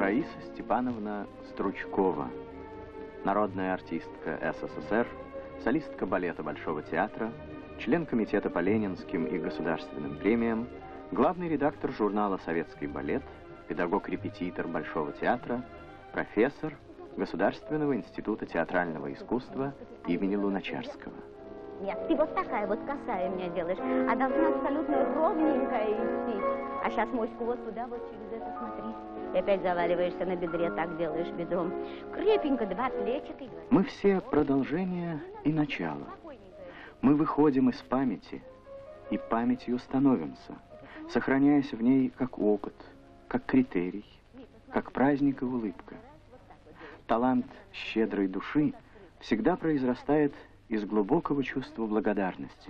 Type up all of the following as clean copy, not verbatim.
Раиса Степановна Стручкова, народная артистка СССР, солистка балета Большого театра, член комитета по ленинским и государственным премиям, главный редактор журнала «Советский балет», педагог-репетитор Большого театра, профессор Государственного института театрального искусства имени Луначарского. Нет, ты вот такая вот косая меня делаешь, а должна абсолютно ровненькая идти. А сейчас моську вот туда, вот через это смотри. И опять заваливаешься на бедре, так делаешь бедром. Крепенько, два плечика. Мы все продолжение и начало. Мы выходим из памяти и памятью становимся, сохраняясь в ней как опыт, как критерий, как праздник и улыбка. Талант щедрой души всегда произрастает из глубокого чувства благодарности.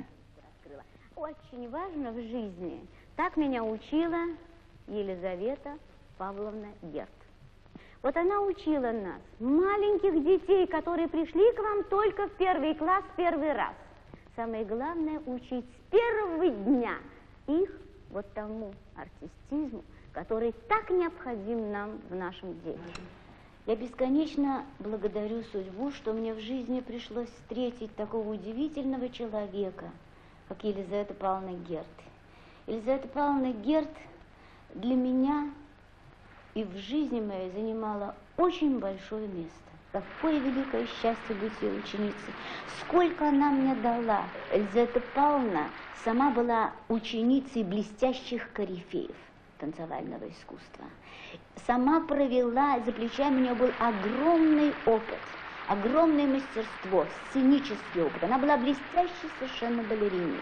Очень важно в жизни. Так меня учила Елизавета Павловна Герд. Вот она учила нас, маленьких детей, которые пришли к вам только в первый класс, первый раз. Самое главное — учить с первого дня их вот тому артистизму, который так необходим нам в нашем деле. Я бесконечно благодарю судьбу, что мне в жизни пришлось встретить такого удивительного человека, как Елизавета Павловна Герд. Елизавета Павловна Герд для меня и в жизни моей занимала очень большое место. Какое великое счастье быть ее ученицей. Сколько она мне дала. Елизавета Павловна сама была ученицей блестящих корифеев танцевального искусства. Сама провела, за плечами у нее был огромный опыт, огромное мастерство, сценический опыт. Она была блестящей совершенно балериной.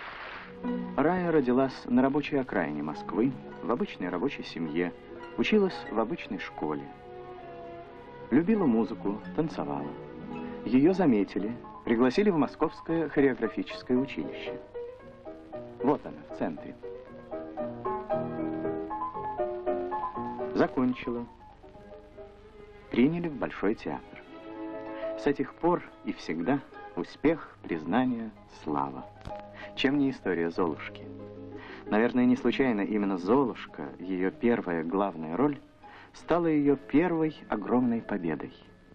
Рая родилась на рабочей окраине Москвы, в обычной рабочей семье, училась в обычной школе. Любила музыку, танцевала. Ее заметили, пригласили в Московское хореографическое училище. Вот она, в центре. Закончила. Приняли в Большой театр. С этих пор и всегда успех, признание, слава. Чем не история Золушки? Наверное, не случайно именно Золушка, ее первая главная роль, стала ее первой огромной победой.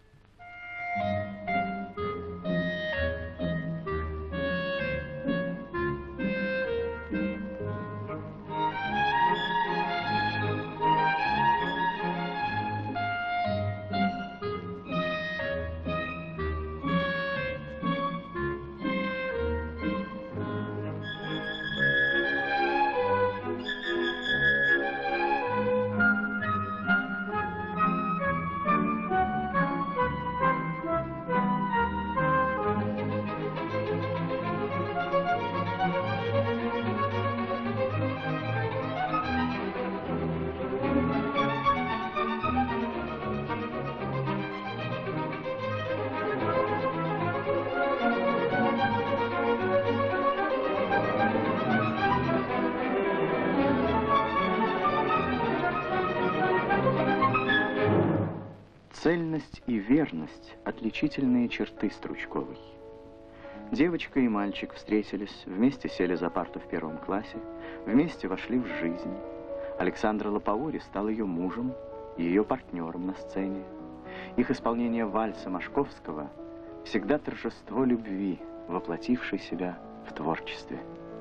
Цельность и верность – отличительные черты Стручковой. Девочка и мальчик встретились, вместе сели за парту в первом классе, вместе вошли в жизнь. Александр Лопоури стал ее мужем, ее партнером на сцене. Их исполнение вальса Машковского всегда торжество любви, воплотившей себя в творчестве.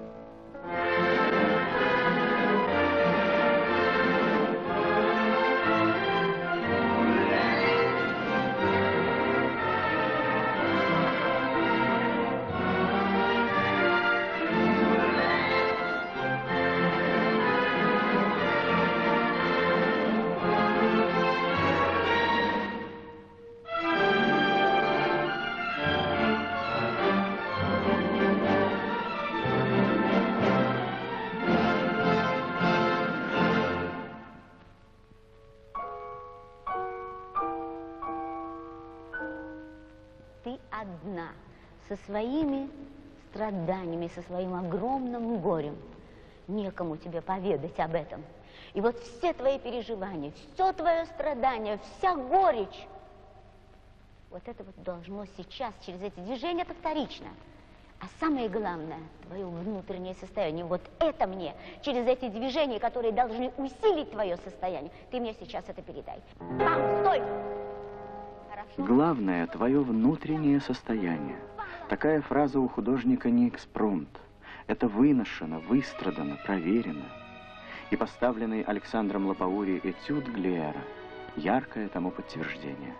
Одна, со своими страданиями, со своим огромным горем. Некому тебе поведать об этом. И вот все твои переживания, все твое страдание, вся горечь, вот это вот должно сейчас через эти движения, это вторично. А самое главное, твое внутреннее состояние, вот это мне, через эти движения, которые должны усилить твое состояние, ты мне сейчас это передай. Там, стой! Хорошо? Главное, твое внутреннее состояние. Такая фраза у художника не экспромт. Это выношено, выстрадано, проверено. И поставленный Александром Лопаури этюд Глиера – яркое тому подтверждение.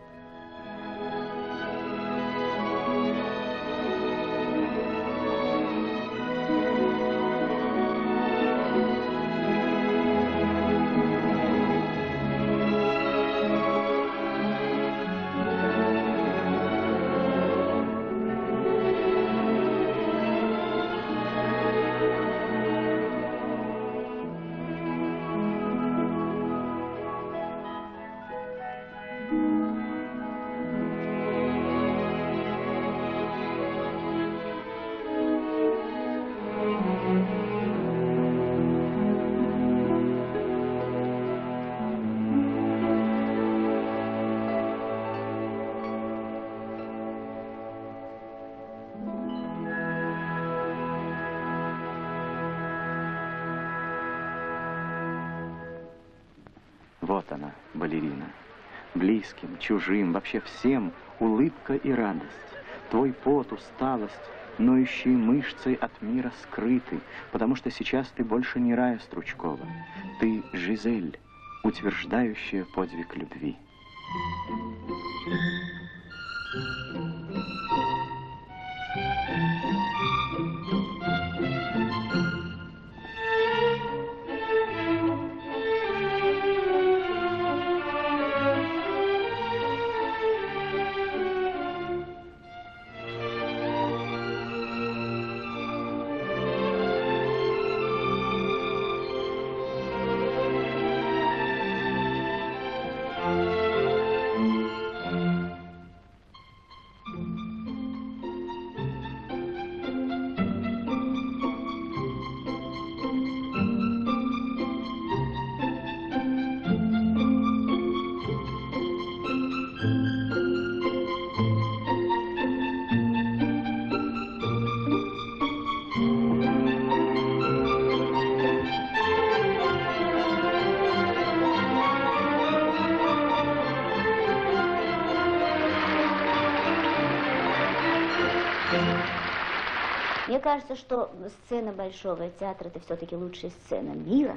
Вот она, балерина. Близким, чужим, вообще всем улыбка и радость. Твой пот, усталость, ноющие мышцы от мира скрыты, потому что сейчас ты больше не Рая Стручкова. Ты Жизель, утверждающая подвиг любви. Мне кажется, что сцена Большого театра – это все-таки лучшая сцена мира.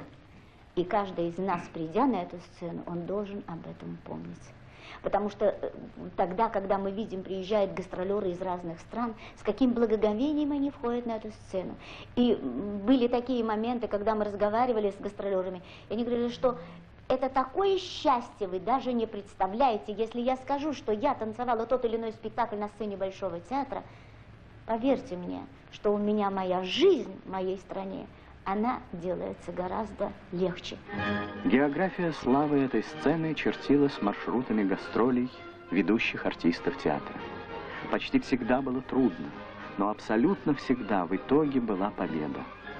И каждый из нас, придя на эту сцену, он должен об этом помнить. Потому что тогда, когда мы видим, приезжают гастролеры из разных стран, с каким благоговением они входят на эту сцену. И были такие моменты, когда мы разговаривали с гастролерами, и они говорили, что это такое счастье, вы даже не представляете. Если я скажу, что я танцевала тот или иной спектакль на сцене Большого театра, поверьте мне, что у меня моя жизнь в моей стране, она делается гораздо легче. География славы этой сцены чертилась маршрутами гастролей ведущих артистов театра. Почти всегда было трудно, но абсолютно всегда в итоге была победа.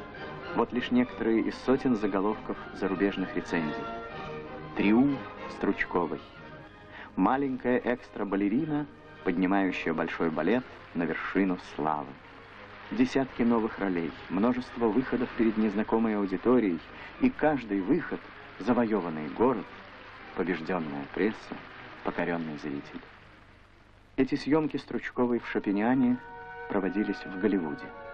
Вот лишь некоторые из сотен заголовков зарубежных рецензий. Триумф Стручковой. Маленькая экстра-балерина, поднимающая большой балет на вершину славы. Десятки новых ролей, множество выходов перед незнакомой аудиторией, и каждый выход – завоеванный город, побежденная пресса, покоренный зритель. Эти съемки Стручковой в Шопеняне проводились в Голливуде.